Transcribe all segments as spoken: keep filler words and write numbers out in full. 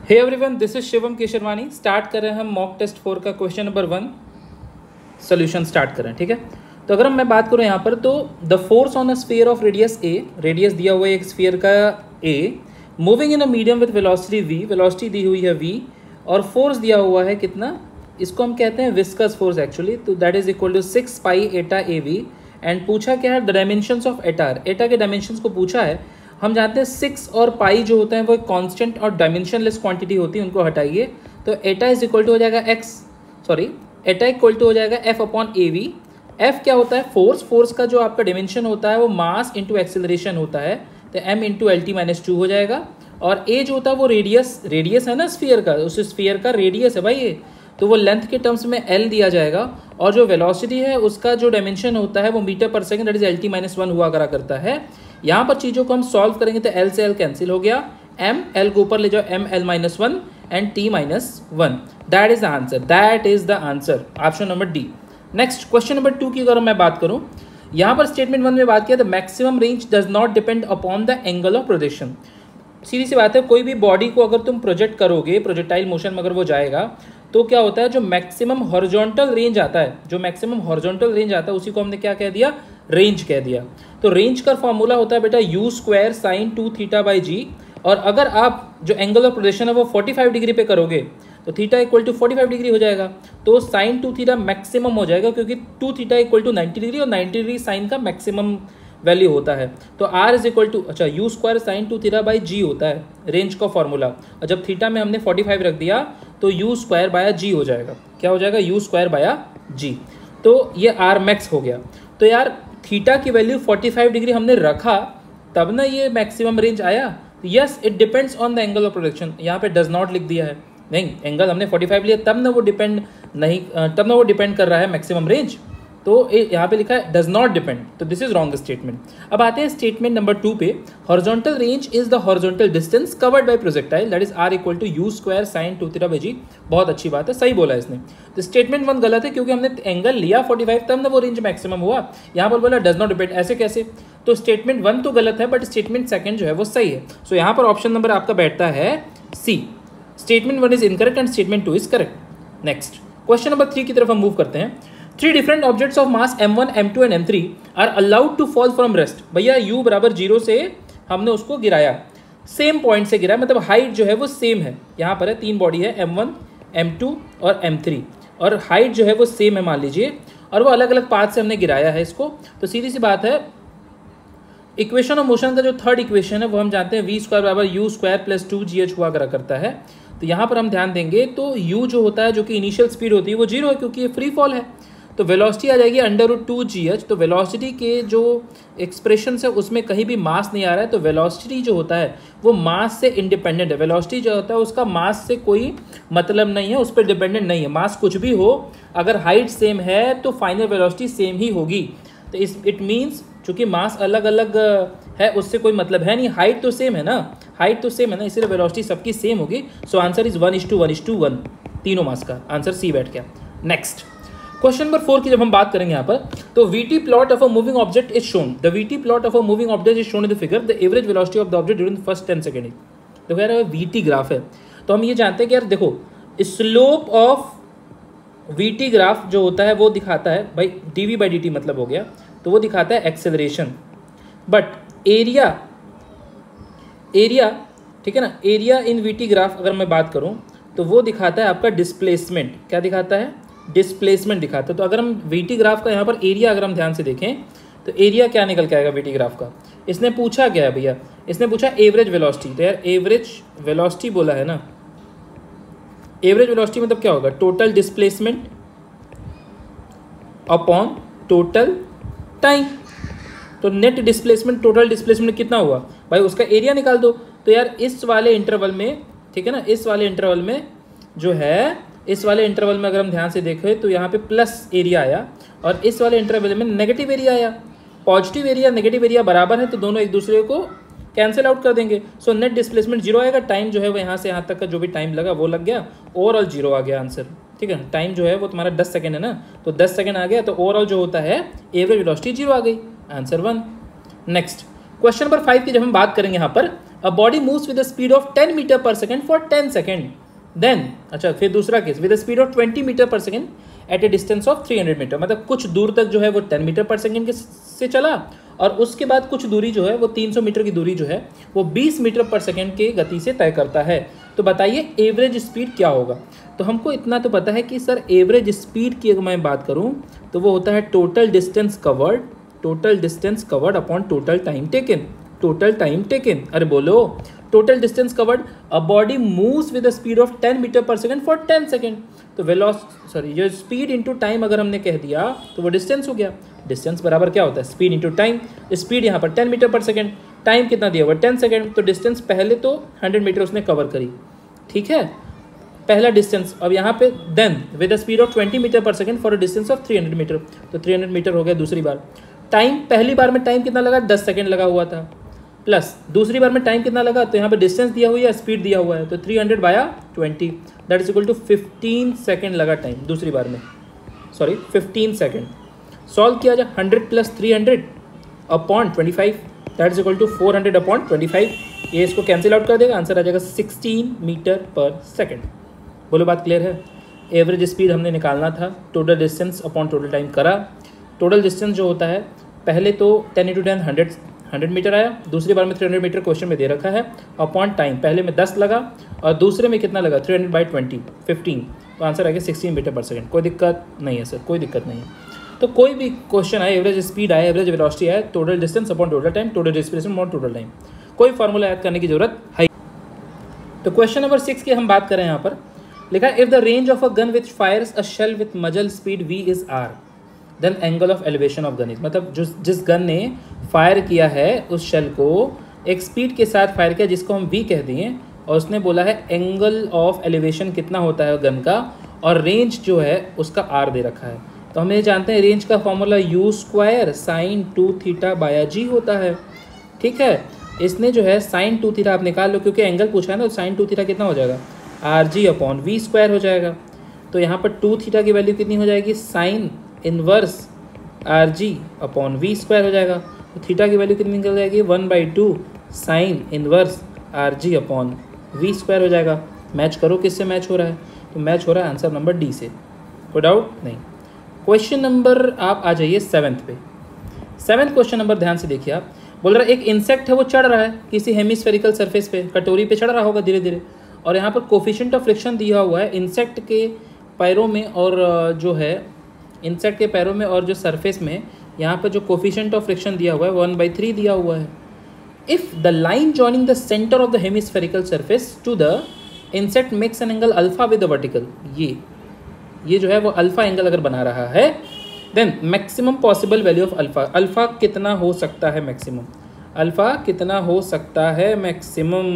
Hey everyone, this is Shivam Kesarwani. Start कर रहे हैं हम मॉक टेस्ट फोर का question number one solution start करें। ठीक है, तो अगर मैं बात करूं यहाँ पर, तो the force on a sphere of radius a, radius दिया हुआ है एक स्फीयर का a, moving in a medium with velocity v, velocity दी हुई है वी, और फोर्स दिया हुआ है कितना, इसको हम कहते हैं विस्कस फोर्स एक्चुअली, तो that is equal to six pi eta a we. And पूछा क्या है, द डायमेंशंस ऑफ एटा, एटा के डायमेंशंस को पूछा है। हम जानते हैं सिक्स और पाई जो होता है वो कांस्टेंट और डायमेंशनलेस क्वांटिटी होती है, उनको हटाइए तो एटा इज इक्वल टू हो जाएगा x, sorry eta equal to हो जाएगा f upon a v. F क्या होता है, फोर्स, फोर्स का जो आपका डायमेंशन होता है वो मास इंटू एक्सेलरेशन होता है, तो M into L T minus two हो जाएगा। और ए जो होता है वो रेडियस, रेडियस है ना स्फीयर का, उस स्फीयर का रेडियस है भाई ये, तो वो लेंथ के टर्म्स में एल दिया जाएगा। और जो वेलोसिटी है उसका जो डायमेंशन होता है वो मीटर पर second, that is L T minus one हुआ करा करता है। यहाँ पर चीज़ों को हम सॉल्व करेंगे तो एल से एल कैंसिल हो गया, एम एल को ऊपर ले जाओ, M L minus one and T minus one, that is the answer, that is the answer, option number D. Next question number two की अगर मैं बात करूँ, यहाँ पर स्टेटमेंट वन में बात किया, the maximum range does not depend upon the angle of projection. सीधी सी बात है, कोई भी बॉडी को अगर तुम प्रोजेक्ट करोगे, प्रोजेक्टाइल मोशन में अगर वो जाएगा तो क्या होता है, जो मैक्सिमम हॉरिजॉन्टल रेंज आता है, जो मैक्सिमम हॉरिजॉन्टल रेंज आता है उसी को हमने क्या कह दिया, रेंज कह दिया। तो रेंज का फॉर्मूला होता है बेटा u square sine two theta by g, और अगर आप जो एंगल ऑफ प्रोजेक्शन है वो पैंतालीस डिग्री पे करोगे तो थीटा इक्वल टू पैंतालीस डिग्री हो जाएगा, तो साइन टू थीटा मैक्सिमम हो जाएगा, क्योंकि two theta equal to ninety degree और नाइन्टी डिग्री साइन का मैक्सिमम वैल्यू होता है। तो आर इज इक्वल टू, अच्छा u square sine two theta by g होता है रेंज का फॉर्मूला, और जब थीटा में हमने पैंतालीस रख दिया तो यू स्क्वायर बाया जी हो जाएगा, क्या हो जाएगा, यू स्क्वायर बाया जी, तो ये आर मैक्स हो गया। तो यार थीटा की वैल्यू पैंतालीस डिग्री हमने रखा तब ना ये मैक्सिमम रेंज आया। Yes, it depends on the angle of projection, यहाँ पे डज नॉट लिख दिया है, नहीं एंगल हमने पैंतालीस लिया तब ना वो डिपेंड नहीं, तब ना वो डिपेंड कर रहा है मैक्सिमम रेंज, तो यहाँ पे लिखा है डज नॉट डिपेंड, तो दिस इज रॉन्ग स्टेटमेंट। अब आते हैं स्टेटमेंट नंबर टू पे, horizontal range is the horizontal distance covered by projectile, that is R equal to u square sine two theta by g. बहुत अच्छी बात है, सही बोला इसने। तो स्टेटमेंट वन गलत है, क्योंकि हमने एंगल लिया पैंतालीस तब ना वो रेंज मैक्सिमम हुआ, यहाँ पर बोला डज नॉट डिपेंड, ऐसे कैसे, तो स्टेटमेंट वन तो गलत है बट स्टेटमेंट सेकंड जो है वो सही है। सो so, यहाँ पर ऑप्शन नंबर आपका बैठता है C, statement one is incorrect and statement two is correct. Next question number three की तरफ हम मूव करते हैं। Three different objects of mass m one, m two and m three are allowed to fall from rest. भैया u बराबर zero से हमने उसको गिराया, सेम पॉइंट से गिराया, मतलब हाइट जो है वो सेम है। यहाँ पर है तीन बॉडी है एम वन, एम टू और एम थ्री, और हाइट जो है वो सेम है मान लीजिए, और वो अलग अलग पाथ से हमने गिराया है इसको। तो सीधी सी बात है, इक्वेशन ऑफ मोशन का जो थर्ड इक्वेशन है वो हम जानते हैं वी स्क्वायर बराबर u square plus two g h हुआ करा करता है। तो यहाँ पर हम ध्यान देंगे तो u जो होता है, जो कि इनिशियल स्पीड होती है, वो जीरो है क्योंकि ये फ्री फॉल है। तो वेलोसिटी आ जाएगी under root two g h, तो वेलोसिटी के जो एक्सप्रेशन है उसमें कहीं भी मास नहीं आ रहा है, तो वेलोसिटी जो होता है वो मास से इंडिपेंडेंट है। वेलोसिटी जो होता है उसका मास से कोई मतलब नहीं है, उस पर डिपेंडेंट नहीं है। मास कुछ भी हो, अगर हाइट सेम है तो फाइनल वेलोसिटी सेम ही होगी। तो इस इट मीन्स चूंकि मास अलग अलग है उससे कोई मतलब है नहीं, हाइट तो सेम है ना, हाइट तो सेम है ना, इसलिए वेलोसिटी सबकी सेम होगी। So answer is one is to one is to one, तीनों मास का आंसर सी बैठ गया। नेक्स्ट क्वेश्चन नंबर फोर की जब हम बात करेंगे यहाँ पर, तो VT plot of a moving object is shown, the VT plot of a moving object is shown in the figure, the average velocity of the object during the first ten second. देखो यार VT graph है, तो हम ये जानते हैं कि यार देखो स्लोप ऑफ वीटी ग्राफ जो होता है वो दिखाता है भाई डीवी बाई डी टी मतलब हो गया, तो वो दिखाता है एक्सेलरेशन, बट एरिया, एरिया ठीक है ना, एरिया इन वीटी ग्राफ अगर मैं बात करूं तो वो दिखाता है आपका डिस्प्लेसमेंट, क्या दिखाता है, डिस्प्लेसमेंट दिखाता है। तो अगर हम वीटी ग्राफ का यहाँ पर एरिया अगर हम ध्यान से देखें तो एरिया क्या निकल के आएगा वीटी ग्राफ का, इसने पूछा क्या है भैया, इसने पूछा एवरेज वेलोसिटी, तो यार एवरेज वेलोसिटी बोला है ना, एवरेज वेलोसिटी मतलब क्या होगा, total displacement upon total time. तो नेट डिस्प्लेसमेंट, टोटल डिस्प्लेसमेंट कितना हुआ भाई, उसका एरिया निकाल दो। तो यार इस वाले इंटरवल में, ठीक है ना, इस वाले इंटरवल में जो है, इस वाले इंटरवल में अगर हम ध्यान से देखें तो यहाँ पे प्लस एरिया आया, और इस वाले इंटरवल में नेगेटिव एरिया आया। पॉजिटिव एरिया नेगेटिव एरिया बराबर है तो दोनों एक दूसरे को कैंसिल आउट कर देंगे। सो नेट डिस्प्लेसमेंट जीरो आएगा, टाइम जो है वो यहाँ से यहाँ तक का जो भी टाइम लगा वो लग गया, ओवरऑल जीरो आ गया आंसर। ठीक है, टाइम जो है वो तुम्हारा दस सेकंड है ना, तो दस सेकंड आ गया, तो ओवरऑल जो होता है एवरेज वेलोसिटी जीरो आ गई, answer one. Next question number five की जब हम बात करेंगे यहाँ पर, a body moves with the speed of ten metre per second for ten second then, अच्छा फिर दूसरा केस, with the speed of twenty metre per second at a distance of three hundred metre, मतलब कुछ दूर तक जो है वो टेन मीटर पर सेकेंड के से चला और उसके बाद कुछ दूरी जो है वो तीन सौ मीटर की दूरी जो है वो बीस मीटर पर सेकेंड के गति से तय करता है। तो बताइए एवरेज स्पीड क्या होगा। तो हमको इतना तो पता है कि सर एवरेज स्पीड की अगर मैं बात करूं तो वो होता है total distance covered, total distance covered upon total time taken, total time taken. अरे बोलो, total distance covered, a body moves with the speed of ten metre per second for ten second. तो वेलोस सॉरी जो speed into time अगर हमने कह दिया तो वो डिस्टेंस हो गया। डिस्टेंस बराबर क्या होता है, स्पीड इंटू टाइम। स्पीड यहाँ पर ten metre per second, time कितना दिया हुआ टेन सेकेंड, तो डिस्टेंस पहले तो हंड्रेड मीटर उसने कवर करी, ठीक है, पहला डिस्टेंस। अब यहाँ पे then with the speed of twenty metre per second for a distance of three hundred metre, तो थ्री हंड्रेड मीटर हो गया दूसरी बार। टाइम पहली बार में टाइम कितना लगा, दस सेकेंड लगा हुआ था, प्लस दूसरी बार में टाइम कितना लगा, तो यहाँ पे डिस्टेंस दिया हुआ है, स्पीड दिया हुआ है, तो three hundred by twenty that is equal to fifteen second लगा टाइम दूसरी बार में, सॉरी फिफ्टीन सेकेंड। सॉल्व किया जाए, hundred plus three hundred upon twenty five that is equal to four hundred upon twenty five, ये इसको cancel out कर देगा, आंसर आ जाएगा सिक्सटीन मीटर पर सेकेंड। बोलो बात क्लियर है। एवरेज स्पीड हमने निकालना था, total distance upon total time करा। टोटल डिस्टेंस जो होता है पहले तो ten into ten hundred hundred metre आया, दूसरी बार में थ्री हंड्रेड मीटर क्वेश्चन में दे रखा है, अपॉन टाइम पहले में दस लगा और दूसरे में कितना लगा three hundred by twenty fifteen, तो आंसर आ गया सिक्सटीन मीटर पर सेकेंड। कोई दिक्कत नहीं है सर, कोई दिक्कत नहीं है। तो कोई भी क्वेश्चन आए, एवरेज स्पीड आए, एवरेज वेलोसिटी आए, total distance upon total time, total displacement upon total time, कोई फार्मूला याद करने की जरूरत है। तो क्वेश्चन नंबर सिक्स की हम बात करें यहाँ पर, लिखा if the range of a gun which fires a shell with muzzle speed v is r then angle of elevation of gun is, मतलब जो जिस गन ने फायर किया है उस शेल को एक स्पीड के साथ फायर किया जिसको हम v कह दिए, और उसने बोला है एंगल ऑफ एलिवेशन कितना होता है गन का, और रेंज जो है उसका r दे रखा है। तो हम ये जानते हैं रेंज का formula u square sine two theta by g होता है, ठीक है। इसने जो है साइन टू थीटा आप निकाल लो, क्योंकि एंगल पूछा है ना, तो साइन टू थीटा कितना हो जाएगा, R g upon v square हो जाएगा। तो यहाँ पर टू थीटा की वैल्यू कितनी हो जाएगी, sine inverse R g upon v square हो जाएगा। तो थीटा की वैल्यू कितनी निकल जाएगी, one by two sine inverse R g upon v square हो जाएगा। मैच करो, किससे मैच हो रहा है, तो मैच हो रहा है आंसर नंबर डी से, कोई डाउट नहीं। क्वेश्चन नंबर आप आ जाइए सेवन्थ पे। सेवन्थ क्वेश्चन नंबर ध्यान से देखिए, आप बोल रहा है एक इंसेक्ट है वो चढ़ रहा है किसी हेमिस्फेरिकल सरफेस पे, कटोरी पे चढ़ रहा होगा धीरे धीरे, और यहाँ पर कोफिशिएंट ऑफ फ्रिक्शन दिया हुआ है इंसेक्ट के पैरों में और जो है इंसेक्ट के पैरों में और जो सरफेस में, यहाँ पर जो कोफिशिएंट ऑफ फ्रिक्शन दिया हुआ है वन बाई थ्री दिया हुआ है। If the line joining the centre of the hemispherical surface to the insect makes an angle alpha with the vertical, ये ये जो है वो अल्फा एंगल अगर बना रहा है, then maximum possible value of alpha, alpha कितना हो सकता है मैक्सिमम, अल्फा कितना हो सकता है मैक्सिमम,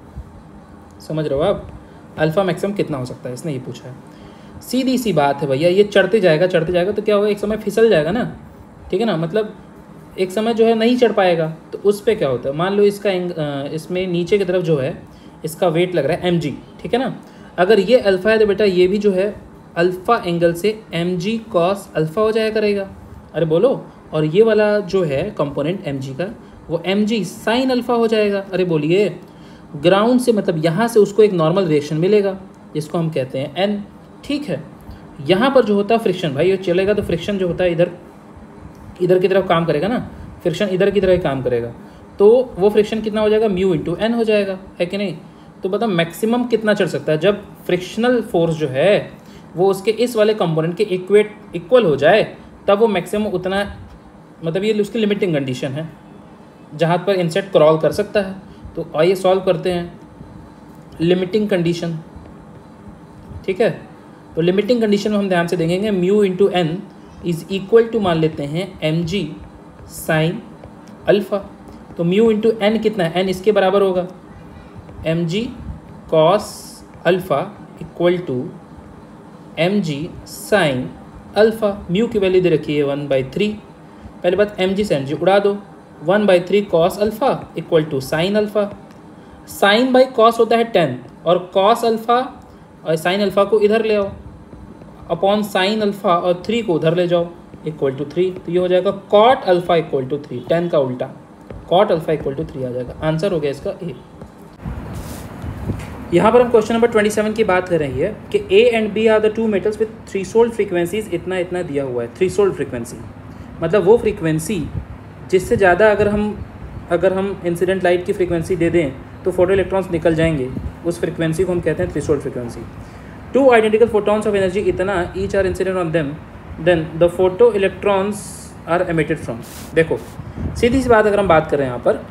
समझ रहे हो आप, अल्फा मैक्सिमम कितना हो सकता है, इसने ये पूछा है। सीधी सी बात है भैया, ये चढ़ते जाएगा चढ़ते जाएगा तो क्या होगा, एक समय फिसल जाएगा ना, ठीक है ना, मतलब एक समय जो है नहीं चढ़ पाएगा, तो उस पर क्या होता है, मान लो इसका इसमें नीचे की तरफ जो है इसका वेट लग रहा है एम जी, ठीक है ना, अगर ये अल्फ़ा है तो बेटा ये भी जो है अल्फ़ा एंगल से एम जी कॉस अल्फ़ा हो जाया करेगा। अरे बोलो, और ये वाला जो है कंपोनेंट एम जी का वो एम जी साइन अल्फ़ा हो जाएगा। अरे बोलिए, ग्राउंड से मतलब यहाँ से उसको एक नॉर्मल रिएक्शन मिलेगा जिसको हम कहते हैं एन, ठीक है। यहाँ पर जो होता है फ्रिक्शन, भाई ये चलेगा तो फ्रिक्शन जो होता है इधर इधर की तरफ काम करेगा ना, फ्रिक्शन इधर की तरफ काम करेगा, तो वो फ्रिक्शन कितना हो जाएगा, म्यू इंटू एन हो जाएगा, है कि नहीं। तो बताओ मैक्सिमम कितना चढ़ सकता है, जब फ्रिक्शनल फोर्स जो है वो उसके इस वाले कंपोनेंट के इक्वेट इक्वल हो जाए तब वो मैक्सिमम उतना, मतलब ये उसकी लिमिटिंग कंडीशन है जहाँ पर इंसेक्ट क्रॉल कर सकता है। तो आइए सॉल्व करते हैं लिमिटिंग कंडीशन, ठीक है। तो लिमिटिंग कंडीशन में हम ध्यान से देखेंगे, mu into N is equal to मान लेते हैं एम जी साइन अल्फ़ा। तो म्यू इंटू एन कितना है, एन इसके बराबर होगा m g cos alpha equal to m g sine alpha. Mu की वैल्यू दे रखी है वन बाई थ्री, पहले बात एम जी से एम जी उड़ा दो, one by three cos alpha equal to sine alpha. Sine by cos होता है टेन, और कॉस अल्फ़ा और साइन अल्फ़ा को इधर ले आओ अपॉन साइन अल्फ़ा और थ्री को उधर ले जाओ इक्वल टू थ्री, तो ये हो जाएगा cot alpha equal to three, tan का उल्टा cot alpha equal to three आ जाएगा। आंसर हो गया इसका ए। यहाँ पर हम क्वेश्चन नंबर ट्वेंटी सेवन की बात कर रही है कि A and B are the two metals with threshold frequencies, इतना इतना दिया हुआ है। थ्रीशोल्ड फ्रीक्वेंसी मतलब वो फ्रीक्वेंसी जिससे ज़्यादा अगर हम अगर हम इंसिडेंट लाइट की फ्रीक्वेंसी दे दें तो फोटो इलेक्ट्रॉन्स निकल जाएंगे, उस फ्रीक्वेंसी को हम कहते हैं threshold frequency. Two identical photons of energy इतना each are incident on them, then the photo electrons are emitted from. देखो सीधी सी बात अगर हम बात करें यहाँ पर,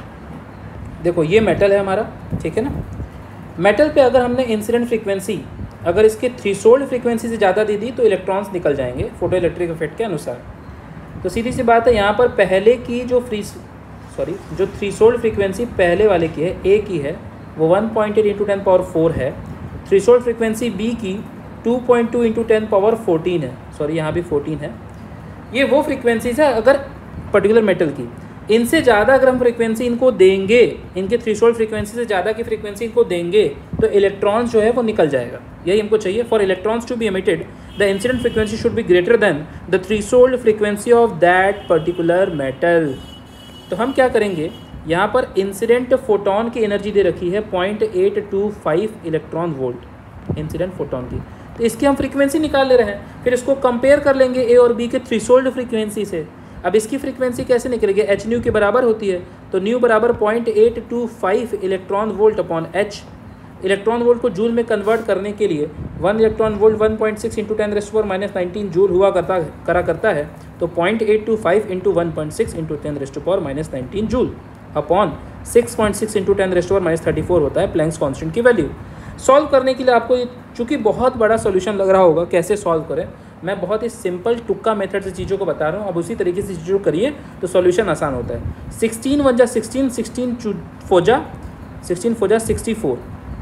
देखो ये मेटल है हमारा, ठीक है ना। मेटल पे अगर हमने इंसिडेंट फ्रीक्वेंसी अगर इसके थ्रीशोल्ड फ्रीक्वेंसी से ज़्यादा दे दी तो इलेक्ट्रॉन्स निकल जाएंगे फोटो इलेक्ट्रिक इफेक्ट के अनुसार। तो सीधी सी बात है, यहाँ पर पहले की जो फ्री सॉरी जो थ्रीशोल्ड फ्रीक्वेंसी पहले वाले की है, ए की है, वो one point eight into ten power four है। थ्रीशोल्ड फ्रीक्वेंसी बी की two point two into ten power fourteen है, सॉरी यहाँ भी फोर्टीन है। ये वो फ्रीक्वेंसीज है अगर पर्टिकुलर मेटल की, इनसे ज़्यादा अगर हम फ्रीक्वेंसी इनको देंगे, इनके थ्रीशोल्ड फ्रीक्वेंसी से ज़्यादा की फ्रीक्वेंसी इनको देंगे तो इलेक्ट्रॉन्स जो है वो निकल जाएगा, यही हमको चाहिए। For electrons to be emitted the incident frequency should be greater than the threshold frequency of that particular metal. तो हम क्या करेंगे, यहाँ पर इंसिडेंट फोटोन की एनर्जी दे रखी है point eight two five electron volt incident photon की, तो इसकी हम फ्रीक्वेंसी निकाल ले रहे हैं, फिर इसको कंपेयर कर लेंगे ए और बी के थ्रीशोल्ड फ्रीक्वेंसी से। अब इसकी फ्रीक्वेंसी कैसे निकलेगी, एच न्यू के बराबर होती है, तो न्यू बराबर point eight two five electron volt upon h. Electron volt को जूल में कन्वर्ट करने के लिए one electron volt one point six into ten raise power minus nineteen joule हुआ करता करा करता है, तो point eight two five into one point six into ten raise power minus nineteen joule upon six point six into ten raise power minus thirty four होता है Planck's constant की value. Solve करने के लिए आपको चूँकि बहुत बड़ा सोल्यूशन लग रहा होगा कैसे सॉल्व करें, मैं बहुत ही सिंपल टुक्का मेथड से चीज़ों को बता रहा हूँ, अब उसी तरीके से चीज़ों को करिए तो सॉल्यूशन आसान होता है। सिक्सटीन वन जा सिक्सटीन, सिक्सटीन फोजा सिक्सटीन फोजा सिक्सटी फोर,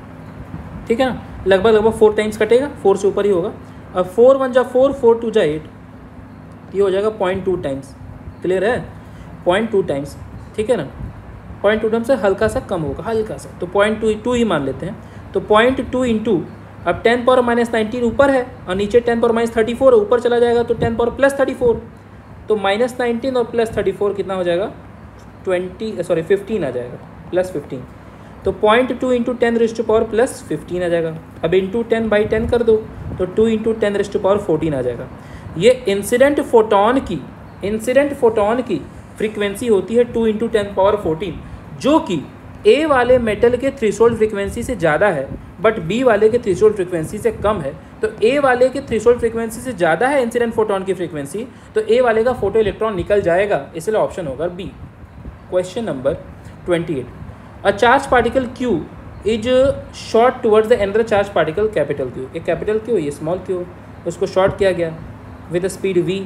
ठीक है ना, लगभग लगभग फोर टाइम्स कटेगा, फोर से ऊपर ही होगा। अब फोर वन जा फोर, फोर टू जा एट, ये हो जाएगा पॉइंट टू टाइम्स, क्लियर है, पॉइंट टू टाइम्स, ठीक है ना, पॉइंट टू टाइम्स से हल्का सा कम होगा, हल्का सा, तो पॉइंट टू टू ही मान लेते हैं। तो पॉइंट टू इंटू अब टेन पावर माइनस नाइनटीन ऊपर है और नीचे ten power minus thirty four ऊपर चला जाएगा, तो ten power plus thirty four, तो माइनस नाइनटीन और प्लस थर्टी फोर कितना हो जाएगा, ट्वेंटी सॉरी फिफ्टीन आ जाएगा, प्लस फिफ्टीन। तो point two into ten raise power plus fifteen आ जाएगा। अब इंटू टेन बाई टेन कर दो तो two into ten raise power fourteen आ जाएगा। ये इंसिडेंट फोटोन की इंसिडेंट फोटोन की फ्रीक्वेंसी होती है two into ten power fourteen, जो कि ए वाले मेटल के थ्रीशोल्ड फ्रीक्वेंसी से ज़्यादा है बट बी वाले के थ्रीशोल्ड फ्रीक्वेंसी से कम है। तो ए वाले के थ्रीशोल्ड फ्रीक्वेंसी से ज़्यादा है इंसिडेंट फोटोन की फ्रीक्वेंसी, तो ए वाले का फोटो इलेक्ट्रॉन निकल जाएगा, इसलिए ऑप्शन होगा B. Question number twenty eight, a charge particle q is shot towards the another charge particle capital Q. एक कैपिटल क्यू, ये स्मॉल क्यू, उसको शॉर्ट किया गया विद स्पीड वी,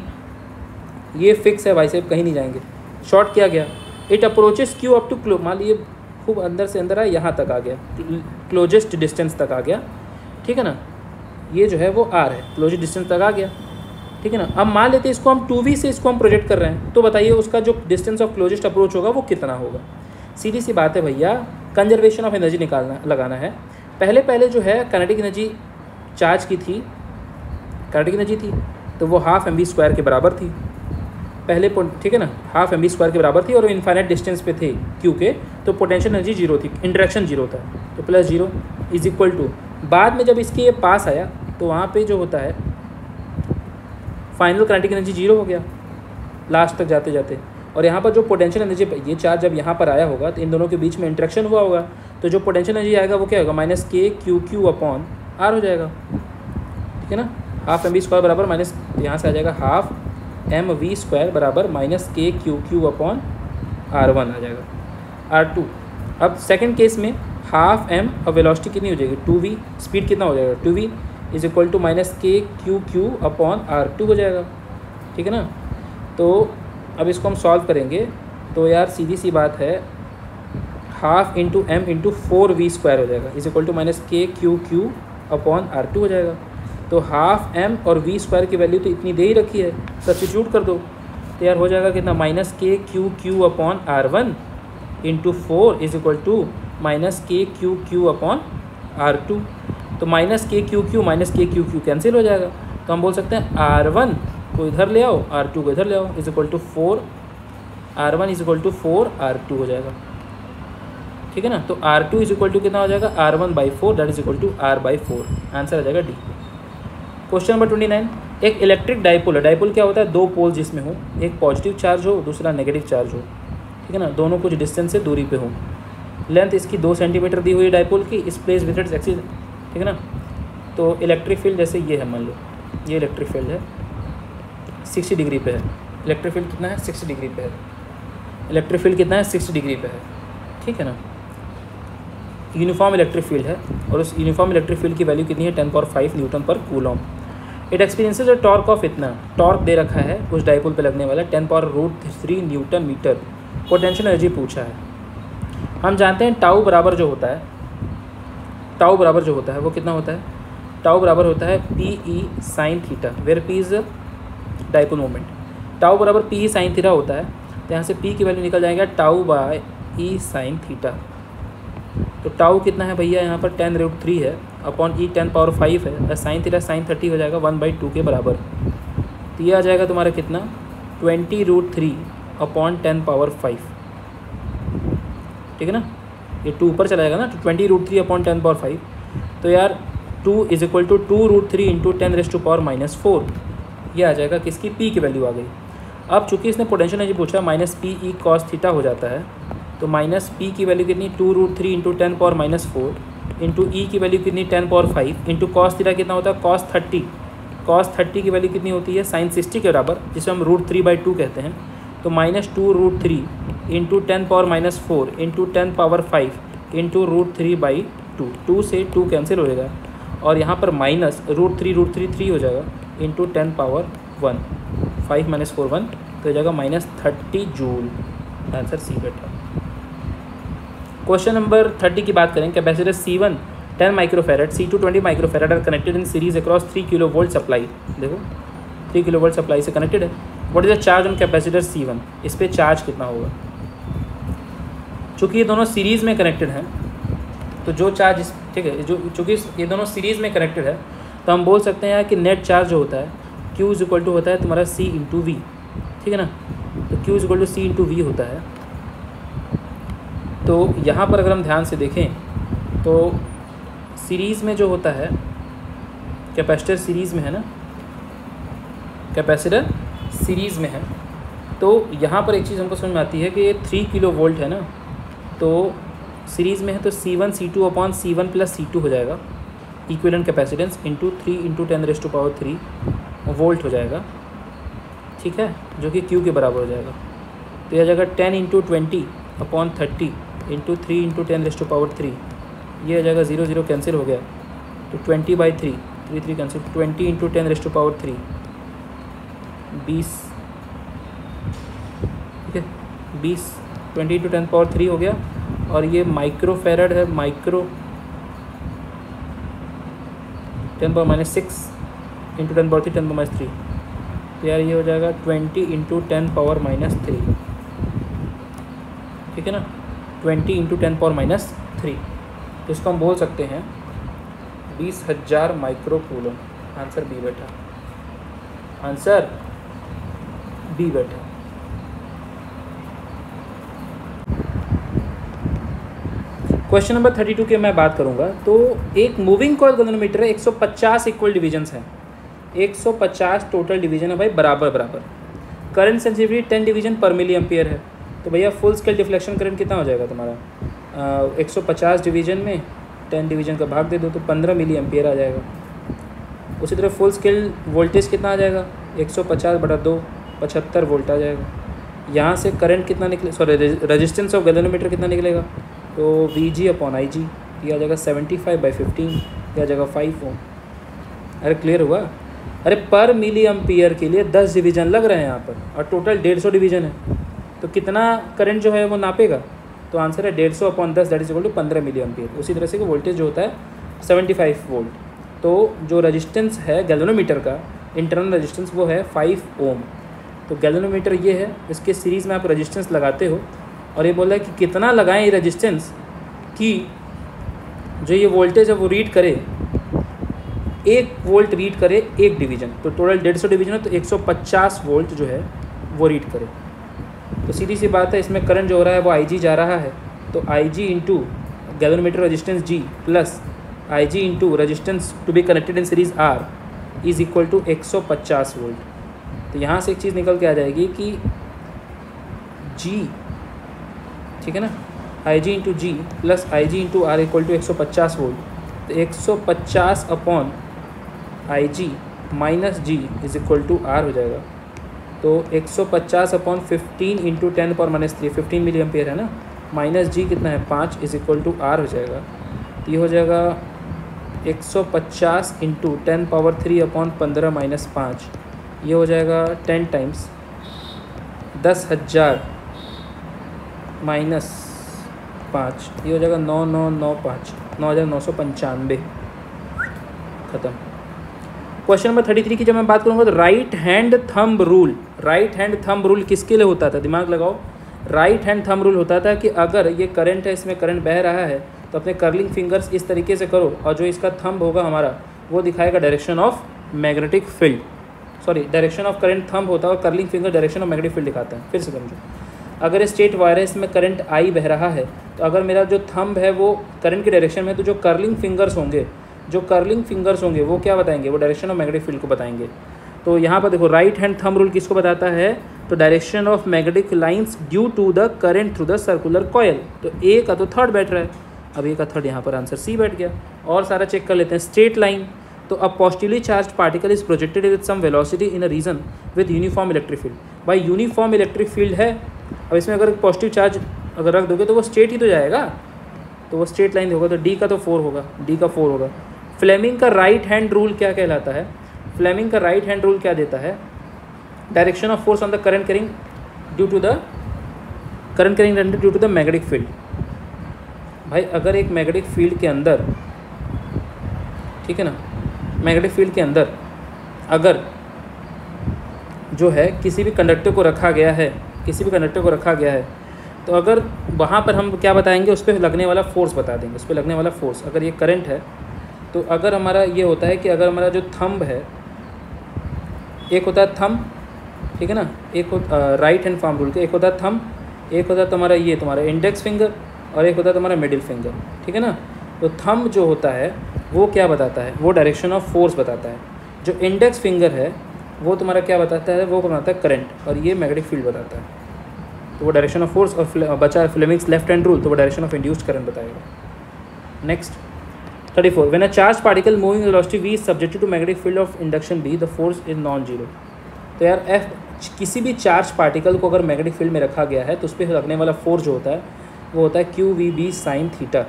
ये फिक्स है भाई साहब, कहीं नहीं जाएंगे, शॉर्ट किया गया। It approaches q up to close, मान लीजिए खूब अंदर से अंदर आया, यहाँ तक आ गया, क्लोजेस्ट डिस्टेंस तक आ गया, ठीक है ना, ये जो है वो आर है, क्लोजेस्ट डिस्टेंस तक आ गया, ठीक है ना। अब मान लेते हैं इसको हम टू वी से इसको हम प्रोजेक्ट कर रहे हैं, तो बताइए उसका जो डिस्टेंस ऑफ क्लोजेस्ट अप्रोच होगा वो कितना होगा। सीधी सी बात है भैया, कंजर्वेशन ऑफ एनर्जी निकालना लगाना है। पहले पहले जो है काइनेटिक एनर्जी चार्ज की थी, काइनेटिक एनर्जी थी तो वो हाफ एम वी स्क्वायर के बराबर थी पहले, ठीक है ना, हाफ एम वी स्क्वायर के बराबर थी और इनफाइनाइट डिस्टेंस पे थे क्यू के, तो पोटेंशियल एनर्जी जीरो थी, इंटरेक्शन जीरो था, तो plus zero is equal to, बाद में जब इसके ये पास आया तो वहाँ पे जो होता है फाइनल काइनेटिक एनर्जी जीरो हो गया लास्ट तक जाते जाते, और यहाँ पर जो पोटेंशियल एनर्जी, ये चार्ज जब यहाँ पर आया होगा तो इन दोनों के बीच में इंटरेक्शन हुआ होगा, तो जो पोटेंशियल एनर्जी आएगा वो क्या होगा, minus K Q Q upon are हो जाएगा, ठीक है ना, हाफ एम वी स्क्वायर बराबर माइनस, यहाँ से आ जाएगा हाफ एम वी स्क्वायर बराबर minus K Q Q upon R one आ जाएगा, आर टू। अब सेकंड केस में हाफ एम और वेलोसिटी कितनी हो जाएगी, टू वी, स्पीड कितना हो जाएगा, two V is equal to minus K Q Q upon R two हो जाएगा, ठीक है ना। तो अब इसको हम सॉल्व करेंगे तो यार सीधी सी बात है, half into M into four V square हो जाएगा is equal to minus K Q Q upon R two हो जाएगा। तो हाफ एम और वी स्क्वायर की वैल्यू तो इतनी दे ही रखी है, सब्स्टिट्यूट कर दो तो यार हो जाएगा कितना, minus K Q Q upon R one into four is equal to minus K Q Q upon R two. तो minus K Q Q minus K Q Q cancel हो जाएगा, तो हम बोल सकते हैं आर वन को इधर ले आओ, आर टू को इधर ले आओ, is equal to four, R one is equal to four R two हो जाएगा। ठीक है ना। तो R two is equal to कितना हो जाएगा, R one by four, that is equal to R by four. Answer आ जाएगा D. Question number twenty nine, एक इलेक्ट्रिक डाइपोल है। डाइपोल क्या होता है, दो पोल जिसमें हो, एक पॉजिटिव चार्ज हो दूसरा नेगेटिव चार्ज हो, ठीक है ना, दोनों कुछ डिस्टेंस से दूरी पे हो। लेंथ इसकी दो सेंटीमीटर दी हुई है डाइपोल की, इस प्लेस विद इट्स एक्सिस, ठीक है ना। तो इलेक्ट्रिक फील्ड जैसे ये है, मान लो ये इलेक्ट्रिक फील्ड है, सिक्सटी डिग्री पे है। इलेक्ट्रिक फील्ड कितना है, सिक्सटी डिग्री पे है। इलेक्ट्रिक फील्ड कितना है, सिक्सटी डिग्री पे है, ठीक है ना। यूनिफॉर्म इलेक्ट्रिक फील्ड है और उस यूनिफॉर्म इलेक्ट्रिक फील्ड की वैल्यू कितनी है, टेन पावर फाइव न्यूटन पर coulomb. It experiences a torque of इतना, टॉर्क दे रखा है उस डाइपोल पे लगने वाला ten power root three newton metre. Potential energy पूछा है। हम जानते हैं टाउ बराबर जो होता है, टाउ बराबर जो होता है वो कितना होता है, टाउ बराबर होता है P E sine theta, where P is dipole moment. Tau बराबर पी ई साइन थीटा होता है, तो यहाँ से पी की वैल्यू निकल जाएगा tau by E sine theta. तो टाउ कितना है भैया, यहाँ पर टेन रूट थ्री है upon E ten power five है, साइन थीटा साइन थर्टी हो जाएगा वन बाई टू के बराबर। तो ये आ जाएगा तुम्हारा कितना, twenty root three upon ten power five, ठीक है ना। ये टू ऊपर चला जाएगा ना, तो twenty root three upon ten power five. तो यार two is equal to two root three into ten raise to power minus four. ये आ जाएगा किसकी, पी की वैल्यू आ गई। अब चूंकि इसने पोटेंशियल एनर्जी पूछा, minus P E cos theta हो जाता है। तो माइनस पी की वैल्यू कितनी, two root three into ten power minus four into E की वैल्यू कितनी, ten power five into cos theta कितना होता है, कॉस थर्टी। कॉस थर्टी की वैल्यू कितनी होती है, साइन सिक्सटी के बराबर, जिसे हम रूट थ्री बाई टू कहते हैं। तो minus two root three into ten power minus four into ten power five into root three by two. Two से टू कैंसिल हो जाएगा और यहाँ पर minus root three root three three हो जाएगा into ten power one, five minus four one, तो हो जाएगा minus thirty joule. Answer C बेटा। क्वेश्चन नंबर थर्टी की बात करें, capacitor C one ten microfarad, C two twenty microfarad are connected in series across three kilo volt supply. देखो three kilo volt supply से connected है। What is the charge on capacitor C one, इस पर charge कितना होगा। चूँकि ये दोनों सीरीज़ में कनेक्टेड हैं, तो जो चार्ज, ठीक है, जो चूँकि ये दोनों सीरीज़ में कनेक्टेड है, तो हम बोल सकते हैं कि नेट चार्ज जो होता है Q इज इक्वल टू होता है तुम्हारा C इंटू वी, ठीक है ना। तो Q is equal to C into V होता है। तो यहाँ पर अगर हम ध्यान से देखें तो सीरीज़ में जो होता है, कैपेसिटर सीरीज़ में है ना, कैपेसिटर सीरीज़ में है, तो यहाँ पर एक चीज़ हमको समझ में आती है कि ये थ्री किलो वोल्ट है ना, तो सीरीज़ में है तो C one C two upon C one plus C two हो जाएगा, equivalent capacitance into three into ten raise to power three volt हो जाएगा, ठीक है, जो कि Q के बराबर हो जाएगा। तो यह जाएगा ten into twenty upon thirty into three into ten raise to power three, ये हो जाएगा ज़ीरो ज़ीरो कैंसिल हो गया, तो twenty by three, three three cancel, twenty into ten raise to power three, बीस, ठीक है, बीस, twenty into ten power three हो गया। और ये माइक्रो फेरेड है, micro ten power minus six into ten power three, ten power minus three, तो यार ये हो जाएगा twenty into ten power minus three, ठीक है ना, twenty into ten power minus three. तो इसको हम बोल सकते हैं बीस हज़ार माइक्रो कूलम। आंसर बी बेटा, आंसर बी बेटा। क्वेश्चन नंबर थर्टी टू की मैं बात करूंगा, तो एक मूविंग कॉइल गैल्वेनोमीटर है, एक सौ पचास इक्वल डिवीजन्स हैं, एक सौ पचास टोटल डिवीजन है भाई, बराबर बराबर। करंट सेंसिटिविटी टेन डिवीजन पर मिली एम्पियर है, तो भैया फुल स्केल डिफ्लेक्शन करंट कितना हो जाएगा तुम्हारा, एक सौ पचास डिवीजन में टेन डिवीजन का भाग दे दो तो पंद्रह मिली एम्पियर आ जाएगा। उसी तरह फुल स्केल वोल्टेज कितना आ जाएगा, एक सौ पचास बटा दो, पचहत्तर वोल्ट आ जाएगा। यहाँ से करंट कितना निकले, सॉरी रेजिस्टेंस ऑफ गैल्वेनोमीटर कितना निकलेगा, तो वी जी अपॉन आई जी, ये आ जाएगा सेवेंटी फाइव बाई फिफ्टीन, ये आ जाएगा फाइव ओम। अरे क्लियर हुआ। अरे पर मिली एम्पियर के लिए दस डिवीजन लग रहे हैं यहाँ पर और टोटल डेढ़ सौ डिवीजन है, तो कितना करंट जो है वो नापेगा, तो आंसर है डेढ़ सौ अपॉन दस, दैट इज इक्वल टू पंद्रह मिली एम्पियर। उसी तरह से कि वोल्टेज जो होता है सेवेंटी फाइव वोल्ट, तो जो रजिस्टेंस है गैल्वेनोमीटर का इंटरनल रजिस्टेंस वो है फाइव ओम। तो गैल्वेनोमीटर ये है, इसके सीरीज़ में आप रजिस्टेंस लगाते हो और ये बोल रहा है कि कितना लगाएं ये रजिस्टेंस कि जो ये वोल्टेज है वो रीड करे, एक वोल्ट रीड करे एक डिवीजन, तो टोटल डेढ़ सौ डिवीजन है तो एक सौ पचास वोल्ट जो है वो रीड करे। तो सीधी सी बात है, इसमें करंट जो हो रहा है वो आई जी जा रहा है, तो I G into galvanometer resistance G plus I G into resistance to be connected in series R is equal to एक सौ पचास वोल्ट। तो यहाँ से एक चीज़ निकल के आ जाएगी कि जी, ठीक है ना, I G into G plus I G into R equal to एक सौ पचास वोल्ट। तो एक सौ पचास upon I G minus G is equal to R हो जाएगा। तो एक सौ पचास upon fifteen into ten power minus three, fifteen milli ampere है ना, माइनस जी कितना है पाँच इज इक्वल टू आर हो जाएगा। तो ये हो जाएगा एक सौ पचास into ten power three upon पंद्रह माइनस पाँच, ये हो जाएगा टेन टाइम्स दस हज़ार माइनस पाँच, ये हो जाएगा नौ नौ नौ पाँच, नौ हज़ार नौ सौ पंचानवे। ख़त्म। क्वेश्चन नंबर थर्टी थ्री की जब मैं बात करूँगा तो right hand thumb rule, right hand thumb rule किसके लिए होता था, दिमाग लगाओ। राइट हैंड थंब रूल होता था कि अगर ये करंट है, इसमें करंट बह रहा है, तो अपने कर्लिंग फिंगर्स इस तरीके से करो और जो इसका थंब होगा हमारा वो दिखाएगा direction of magnetic field, sorry direction of current thumb होता है और curling finger direction of magnetic field दिखाता है। फिर से समझो, अगर ये स्ट्रेट वायर है, इसमें करंट आई बह रहा है, तो अगर मेरा जो थंब है वो करंट की डायरेक्शन में, तो जो कर्लिंग फिंगर्स होंगे जो कर्लिंग फिंगर्स होंगे वो क्या बताएंगे, वो डायरेक्शन ऑफ मैग्नेटिक फील्ड को बताएंगे। तो यहाँ पर देखो राइट हैंड थंब रूल किसको बताता है, तो direction of magnetic lines due to the current through the circular coil. तो ए का तो थर्ड बैठ रहा है, अब ए का थर्ड यहाँ पर आंसर सी बैठ गया। और सारा चेक कर लेते हैं। स्ट्रेट लाइन, तो a positively charge particle is projected with some velocity in a region with uniform electric field. भाई यूनिफॉर्म इलेक्ट्रिक फील्ड है, अब इसमें अगर पॉजिटिव चार्ज अगर रख दोगे तो वो स्ट्रेट ही तो जाएगा, तो वो स्ट्रेट लाइन होगा। तो डी का तो फोर होगा, डी का फोर होगा। फ्लेमिंग का राइट हैंड रूल क्या कहलाता है, फ्लेमिंग का राइट हैंड रूल क्या देता है, direction of force on the current carrying due to the current carrying due to the magnetic field. भाई अगर एक मैग्नेटिक फील्ड के अंदर, ठीक है ना, मैग्नेटिक फील्ड के अंदर अगर जो है किसी भी कंडक्टर को रखा गया है, किसी भी कंडक्टर को रखा गया है, तो अगर वहाँ पर हम क्या बताएंगे, उस पर लगने वाला फोर्स बता देंगे, उस पर लगने वाला फोर्स। अगर ये करंट है तो अगर हमारा ये होता है कि अगर हमारा जो थंब है, एक होता है थंब, ठीक है ना, एक होता राइट हैंड फार्म रूल के, एक होता है थंब, एक होता है तुम्हारा ये तुम्हारा इंडेक्स फिंगर और एक होता है तुम्हारा मिडिल फिंगर, ठीक है ना। तो थंब जो होता है वो क्या बताता है, वो डायरेक्शन ऑफ फोर्स बताता है। जो इंडेक्स फिंगर है वो तुम्हारा क्या बताता है, वो बताता है करंट, और ये मैग्नेटिक फील्ड बताता है। तो वो डायरेक्शन ऑफ फोर्स, और बचा फ्लेमिंग्स लेफ्ट हैंड रूल, तो वो डायरेक्शन ऑफ इंड्यूस्ड करंट बताएगा। Next thirty four, when a charge particle moving velocity v is subjected to magnetic field of induction B, the force is non zero. तो यार F, किसी भी charge particle को अगर magnetic field में रखा गया है तो उस पर लगने वाला फोर्स जो होता है वो होता है Q V B sine theta.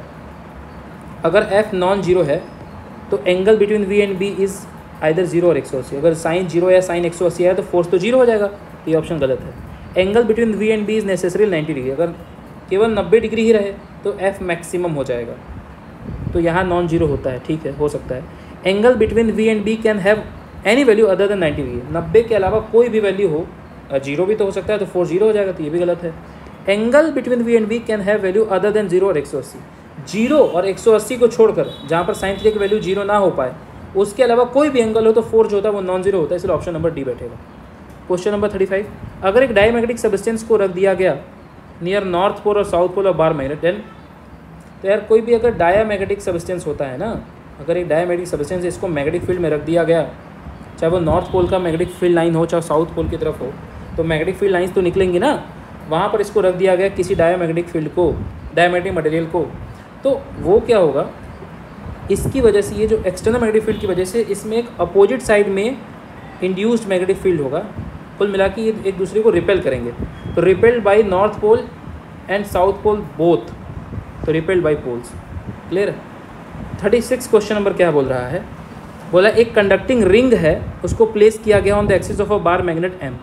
अगर F नॉन जीरो है तो angle between V and B is either zero और एक सौ अस्सी। अगर साइन जीरो या साइन एक सौ अस्सी है तो फोर्स तो जीरो हो जाएगा, ये ऑप्शन गलत है। Angle between V and B is necessary ninety degree, अगर केवल नब्बे डिग्री ही रहे तो F मैक्सिमम हो जाएगा, तो यहाँ नॉन जीरो होता है, ठीक है, हो सकता है। Angle between V and B can have any value other than ninety degree, नब्बे के अलावा कोई भी वैल्यू हो, जीरो भी तो हो सकता है, तो फोर जीरो हो जाएगा, तो ये भी गलत है। Angle between V and B can have value other than zero और एक सौ अस्सी, जीरो और एक सौ अस्सी को छोड़कर जहाँ पर साइन थीटा की वैल्यू जीरो ना हो पाए उसके अलावा कोई भी एंगल हो तो फोर जो होता है वो नॉन जीरो होता है, इसलिए ऑप्शन नंबर डी बैठेगा। क्वेश्चन नंबर थर्टी फाइव, अगर एक डायमैग्नेटिक सब्सटेंस को रख दिया गया नियर नॉर्थ पोल और साउथ पोल और बार मैग्नेट, देन तो यार कोई भी अगर डायमैग्नेटिक सब्सटेंस होता है ना, अगर एक डायमैग्नेटिक सब्सटेंस इसको मैग्नेटिक फील्ड में रख दिया गया, चाहे वो नॉर्थ पोल का मैग्नेटिक फील्ड लाइन हो चाहे साउथ पोल की तरफ हो, तो मैग्नेटिक फील्ड लाइन्स तो निकलेंगी ना, वहाँ पर इसको रख दिया गया किसी डायमैग्नेटिक फील्ड को, डायमैग्नेटिक मटेरियल को, तो वो क्या होगा, इसकी वजह से ये जो एक्सटर्नल मैग्नेटिक फील्ड की वजह से इसमें एक अपोजिट साइड में इंड्यूस्ड मैग्नेटिक फील्ड होगा, कुल मिला के ये एक दूसरे को रिपेल करेंगे। तो repelled by north pole and south pole both, तो रिपेल्ड बाय पोल्स। क्लियर है। थर्टी सिक्स क्वेश्चन नंबर क्या बोल रहा है, बोला एक कंडक्टिंग रिंग है, उसको प्लेस किया गया on the axis of a bar magnet M,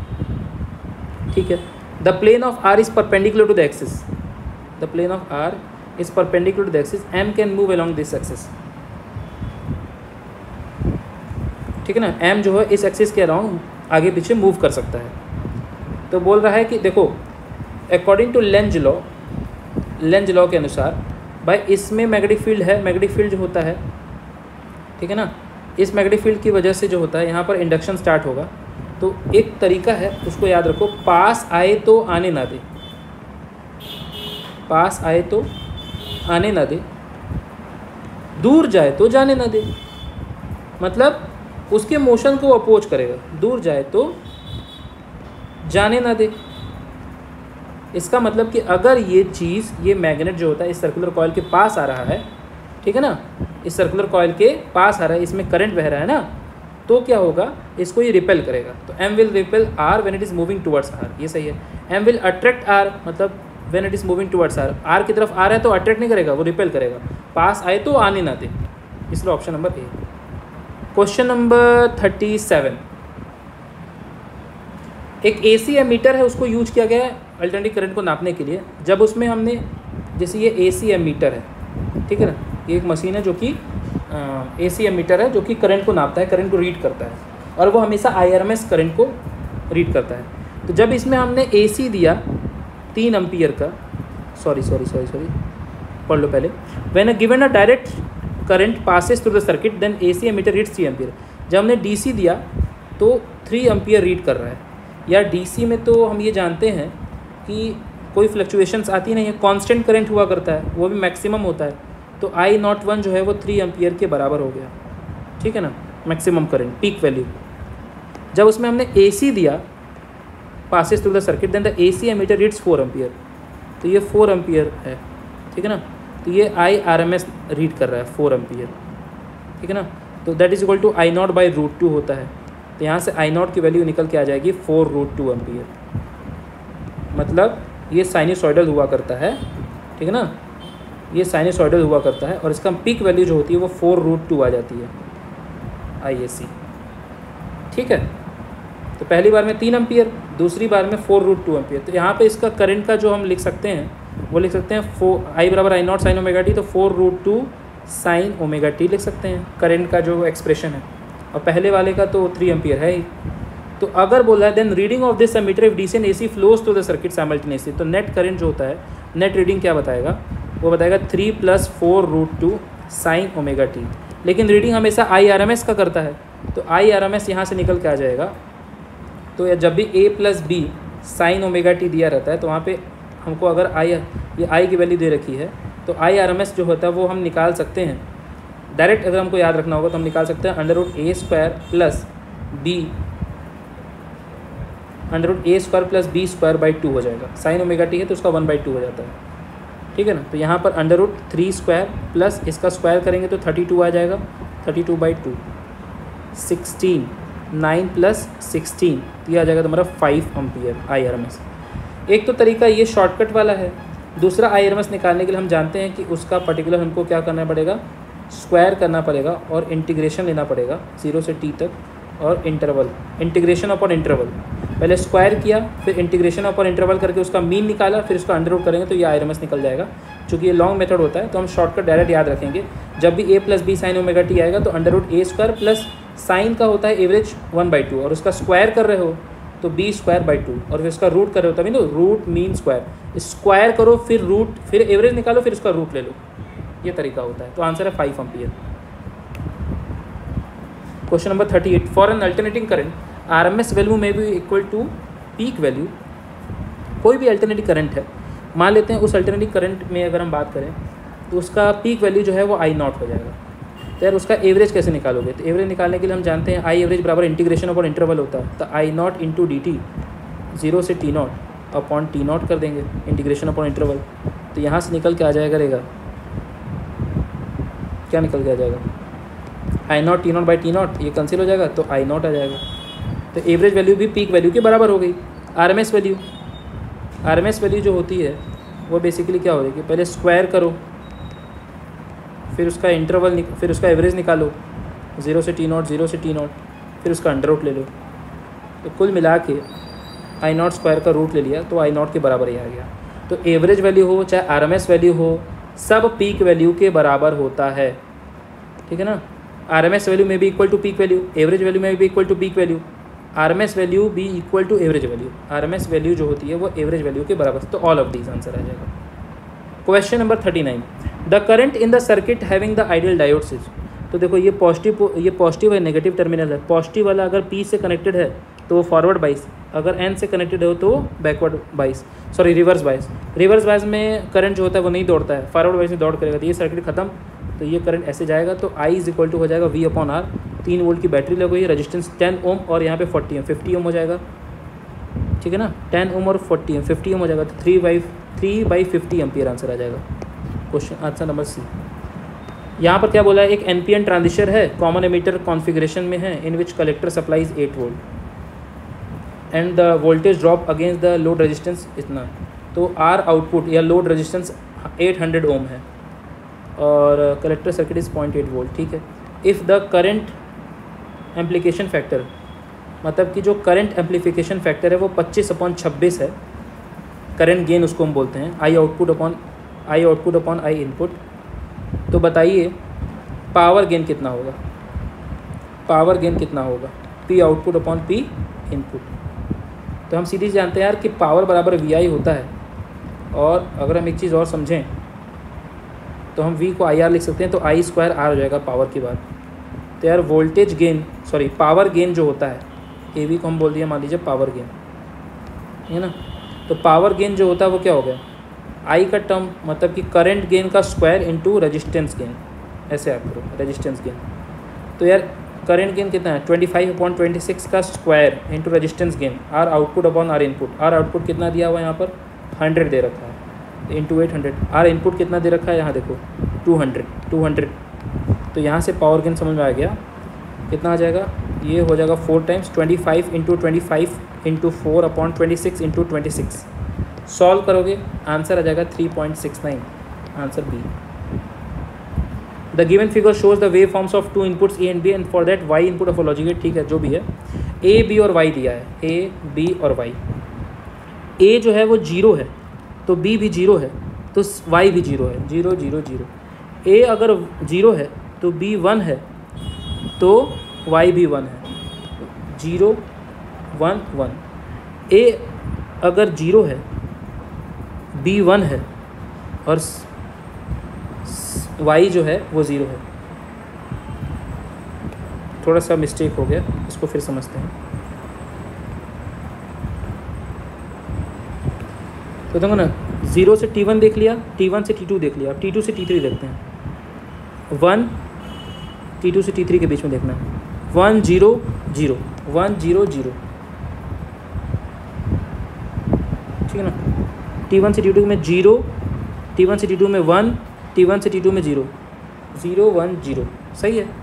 ठीक है। The plane of R is perpendicular to the axis, the plane of R is perpendicular to the axis, M can move along this axis, ठीक है ना। M जो है इस axis के around आगे पीछे मूव कर सकता है। तो बोल रहा है कि देखो according to Lenz law, Lenz law के अनुसार भाई इसमें मैग्नेटिक फील्ड है, मैग्नेटिक फील्ड जो होता है, ठीक है ना, इस मैग्नेटिक फील्ड की वजह से जो होता है यहाँ पर इंडक्शन स्टार्ट होगा। तो एक तरीका है, उसको याद रखो, पास आए तो आने ना दे, पास आए तो आने ना दे, दूर जाए तो जाने ना दे, मतलब उसके मोशन को अपोज करेगा, दूर जाए तो जाने ना दे। इसका मतलब कि अगर ये चीज़, ये मैग्नेट जो होता है इस सर्कुलर कॉइल के पास आ रहा है, ठीक है ना, इस सर्कुलर कॉइल के पास आ रहा है, इसमें करंट बह रहा है ना, तो क्या होगा, इसको ये रिपेल करेगा। तो M will repel R when it is moving towards R, ये सही है। एम विल अट्रैक्ट आर, मतलब when it is moving towards R, R की तरफ आ रहा है तो अट्रैक्ट नहीं करेगा, वो रिपेल करेगा, पास आए तो आने ना दे, इसलिए option number A. Question number thirty seven, एक ए सी एमीटर है, उसको यूज किया गया है अल्टरनेटिव करंट को नापने के लिए। जब उसमें हमने, जैसे ये ए सी एमीटर है, ठीक है ना, ये एक मशीन है जो कि ए सी एमीटर है जो कि करंट को नापता है, करंट को रीड करता है, और वो हमेशा I R M S current को रीड करता है। तो जब इसमें हमने ए सी दिया तीन एम्पियर का, सॉरी सॉरी सॉरी सॉरी पढ़ लो पहले, when a given a direct current passes through the circuit then A C ammeter reads three ampere. जब हमने डी सी दिया तो थ्री एम्पियर रीड कर रहा है। या डी सी में तो हम ये जानते हैं कि कोई फ्लक्चुएशंस आती नहीं है, कांस्टेंट करंट हुआ करता है, वो भी मैक्सिमम होता है। तो आई नॉट वन जो है वो थ्री एम्पियर के बराबर हो गया, ठीक है ना, मैक्सिमम करंट, पीक वैल्यू। जब उसमें हमने ए सी दिया passes through the circuit then the A C ammeter reads four ampere, तो ये फोर एम्पियर है, ठीक है ना, तो ये I R M S read कर रहा है फोर एम्पियर, ठीक है ना। तो that is equal to I not by root two होता है। तो यहाँ से आई नॉट की वैल्यू निकल के आ जाएगी फोर रूट टू एम्पियर, मतलब ये साइनसॉइडल हुआ करता है, ठीक है ना, ये साइनसॉइडल हुआ करता है, और इसका पीक वैल्यू जो होती है वो फोर रूट टू आ जाती है आई ए सी, ठीक है। तो पहली बार में तीन एम्पियर, दूसरी बार में फोर रूट टू एम्पियर। तो यहाँ पे इसका करंट का जो हम लिख सकते हैं वो लिख सकते हैं फोर आई बराबर I not sine omega T, तो four root two sine omega T लिख सकते हैं करंट का जो एक्सप्रेशन है, और पहले वाले का तो थ्री एम्पियर है ही। तो अगर बोला है then reading of this ammeter if DC and AC flows to the circuit simultaneously, तो नेट करंट जो होता है, नेट रीडिंग क्या बताएगा, वो बताएगा three plus four root two sine omega T. लेकिन रीडिंग हमेशा आई आर एम एस का करता है, तो आई आर एम एस यहाँ से निकल के आ जाएगा। तो जब भी A plus B sine omega T दिया रहता है, तो वहाँ पे हमको अगर आई, ये आई की वैल्यू दे रखी है, तो आई आर एम एस जो होता है वो हम निकाल सकते हैं डायरेक्ट। अगर हमको याद रखना होगा तो हम निकाल सकते हैं under root A square plus B, under root A square plus B square by two हो जाएगा। साइन ओमेगा टी है तो उसका वन बाई टू हो जाता है, ठीक है ना। तो यहाँ पर under root three square plus इसका स्क्वायर करेंगे तो थर्टी टू आ जाएगा, thirty two by two sixteen, nine plus sixteen, तो ये आ जाएगा तुम्हारा five ampere I R M S. एक तो तरीका ये शॉर्टकट वाला है, दूसरा आई आर एम एस निकालने के लिए हम जानते हैं कि उसका पर्टिकुलर हमको क्या करना पड़ेगा, स्क्वायर करना पड़ेगा और इंटीग्रेशन लेना पड़ेगा जीरो से टी तक, और इंटरवल, इंटीग्रेशन अपॉन इंटरवल। पहले स्क्वायर किया, फिर इंटीग्रेशन अपॉन इंटरवल करके उसका मीन निकाला, फिर उसका अंडर रूट करेंगे तो ये आई आर एम एस निकल जाएगा। चूँकि ये लॉन्ग मेथड होता है तो हम शॉर्टकट डायरेक्ट याद रखेंगे। जब भी A plus B sine omega T आएगा तो under root A square plus sine का होता है एवरेज वन बाई टू, और उसका स्क्वायर कर रहे हो तो बी स्क्वायर बाई टू, और फिर उसका रूट कर रहे हो तभी ना, रूट मीन स्क्वायर, स्क्वायर करो फिर रूट, फिर एवरेज निकालो फिर उसका रूट ले लो, ये तरीका होता है। तो आंसर है five ampere. Question number thirty eight, for an alternating current R M S value में भी इक्वल टू पीक वैल्यू। कोई भी अल्टरनेटिव करंट है, मान लेते हैं उस अल्टरनेटिव करंट में अगर हम बात करें तो उसका पीक वैल्यू जो है वो आई नॉट हो जाएगा। तो यार उसका एवरेज कैसे निकालोगे, तो एवरेज निकालने के लिए हम जानते हैं आई एवरेज बराबर इंटीग्रेशन अपॉन इंटरवल होता है। तो I not into D T, zero से T not upon T not कर देंगे, इंटीग्रेशन अपॉन इंटरवल। तो यहाँ से निकल के आ जाएगा रहेगा, क्या निकल के आ जाएगा, I not T not by T not, ये कैंसिल हो जाएगा तो आई नॉट आ जाएगा। तो एवरेज वैल्यू भी पीक वैल्यू के बराबर हो गई। R M S value, R M S value जो होती है वो बेसिकली क्या हो रही है, पहले स्क्वायर करो, फिर उसका इंटरवल, फिर उसका एवरेज निकालो, जीरो से टी नॉट, जीरो से टी नॉट, फिर उसका अंडर रूट ले लो। तो कुल मिला के आई नॉट स्क्वायर का रूट ले लिया तो आई नॉट के बराबर ही आ गया। तो एवरेज वैल्यू हो चाहे आर एम एस वैल्यू हो, सब पीक वैल्यू के बराबर होता है, ठीक है ना। आर एम एस वैल्यू में भी equal to peak value, average value में भी equal to peak value, R M S value भी equal to average value, R M S value जो होती है वो एवरेज वैल्यू के बराबर। तो ऑल ऑफ दीज आंसर आ जाएगा। Question number thirty nine, the current in the circuit having the ideal diodes is. तो देखो ये पॉजिटिव, ये पॉजिटिव है, नेगेटिव टर्मिनल है। पॉजिटिव वाला अगर पी से कनेक्टेड है तो फॉरवर्ड बाइस, अगर एन से कनेक्टेड हो तो बैकवर्ड बाइस, sorry reverse bias. Reverse bias में करंट जो होता है वो नहीं दौड़ता है, फॉरवर्ड बाइस में दौड़ करेगा। तो ये सर्किट खत्म, तो ये करंट ऐसे जाएगा। तो आई इज इक्वल टू हो जाएगा वी अपॉन आर। तीन वोल्ट की बैटरी लगी हुई है, रजिस्टेंस टेन ओम और यहाँ पे फोर्टी ओम, फिफ्टी ओम हो जाएगा, ठीक है ना। टेन ओम और फोर्टी ओम, फिफ्टी ओम हो जाएगा। तो three by three by fifty ampere answer आ जाएगा। Question answer number C. यहाँ पर क्या बोला है, एक एनपीएन ट्रांजिस्टर है, कॉमन एमीटर कॉन्फ़िगरेशन में है, in which collector supplies eight volt and the voltage drop against the load resistance इतना। तो आर आउटपुट या load resistance eight hundred ohm है और collector circuit is point eight volt, ठीक है। If the current amplification factor, मतलब कि जो करंट एम्प्लीफिकेशन फैक्टर है वो पच्चीस अपॉन छब्बीस है, करंट गेन उसको हम बोलते हैं, I output upon I output upon I input. तो बताइए पावर गेन कितना होगा, पावर गेन कितना होगा, P output upon P input. तो हम सीधे जानते हैं यार कि पावर बराबर वी आई होता है। और अगर हम एक चीज़ और समझें तो हम वी को आई आर लिख सकते हैं, तो आई स्क्वायर आर हो जाएगा पावर की बात। तो यार voltage gain, sorry power gain जो होता है, ए वी को हम बोल दिया मान लीजिए पावर गेन, है ना। तो पावर गेन जो होता है वो क्या हो गया, आई का टर्म मतलब कि करंट गेन का स्क्वायर इनटू रेजिस्टेंस गेन, ऐसे आप करो रेजिस्टेंस गेन। तो यार करंट गेन कितना है, twenty five upon twenty six का square into resistance gain, R output upon R input. R output कितना दिया हुआ है यहाँ पर, हंड्रेड दे रखा है, into eight hundred. R input कितना दे रखा है यहाँ देखो, टू हंड्रेड टू हंड्रेड। तो यहाँ से पावर गेन समझ में आ गया, कितना आ जाएगा, ये हो जाएगा four times twenty five into twenty five into four upon twenty six into twenty six. Solve करोगे आंसर आ जाएगा three point six nine, answer B. The given figure shows the wave forms of two inputs A and B and for that Y input of a logic gate, ठीक है जो भी है। A B और Y दिया है, A B और Y. ए जो है वो जीरो है तो बी भी जीरो है तो वाई भी जीरो है, जीरो जीरो जीरो। ए अगर जीरो है तो बी वन है तो वाई भी वन है, जीरो वन वन। ए अगर जीरो है, बी वन है और वाई जो है वो ज़ीरो है। थोड़ा सा मिस्टेक हो गया, इसको फिर समझते हैं। तो देखो ना, ज़ीरो से टी वन देख लिया, टी वन से टी टू देख लिया, अब टी टू से टी थ्री देखते हैं। वन टी टू से टी थ्री के बीच में देखना है, one zero zero, one zero zero, ठीक है ना। टी वन से टी टू में जीरो, टी वन से टी टू में वन, टी वन से टी टू में जीरो, ज़ीरो वन जीरो, सही है।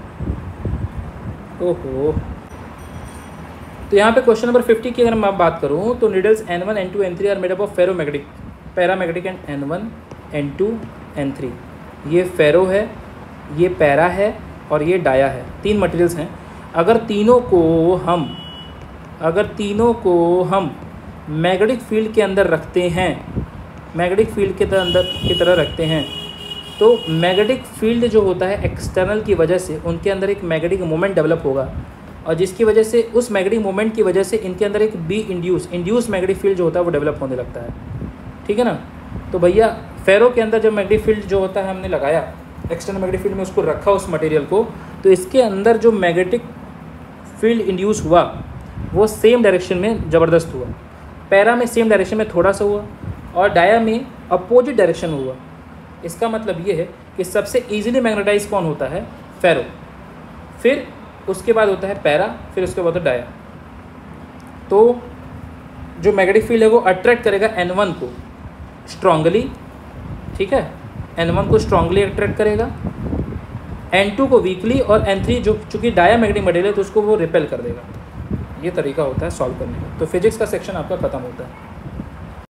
ओहो, तो यहाँ पे क्वेश्चन नंबर फिफ्टी की अगर मैं बात करूँ तो needles N one N two N three are made up of ferromagnetic paramagnetic and N one N two N three. ये फेरो है, ये पैरा है और ये डाया है, तीन मटेरियल्स हैं। अगर तीनों को हम अगर तीनों को हम मैग्नेटिक फील्ड के अंदर रखते हैं, मैग्नेटिक फील्ड के अंदर की तरह रखते हैं, तो मैग्नेटिक फील्ड जो होता है एक्सटर्नल की वजह से उनके अंदर एक मैग्नेटिक मोमेंट डेवलप होगा और जिसकी वजह से उस मैग्नेटिक मोमेंट की वजह से इनके अंदर एक B induce induce magnetic field जो होता है वो डेवलप होने लगता है, ठीक है ना। तो भैया फेरो के अंदर जब मैग्नेटिक फील्ड जो होता है हमने लगाया एक्सटर्नल मैग्नेटिक फील्ड में, उसको रखा उस मटेरियल को, तो इसके अंदर जो मैग्नेटिक फील्ड इंड्यूस हुआ वो सेम डायरेक्शन में ज़बरदस्त हुआ। पैरा में सेम डायरेक्शन में थोड़ा सा हुआ और डाया में अपोजिट डायरेक्शन हुआ। इसका मतलब ये है कि सबसे इजीली मैग्नेटाइज कौन होता है, फेरो, फिर उसके बाद होता है पैरा, फिर उसके बाद होता है डाया। तो जो मैग्नेटिक फील्ड है वो अट्रैक्ट करेगा एन वन को स्ट्रांगली, ठीक है, एन वन को स्ट्रांगली अट्रैक्ट करेगा, एन टू को वीकली, और एन थ्री जो चूँकि डाया मैग्नेटिक मटेरियल है तो उसको वो रिपेल कर देगा। ये तरीका होता है सॉल्व करने का। तो फिजिक्स का सेक्शन आपका ख़त्म होता है।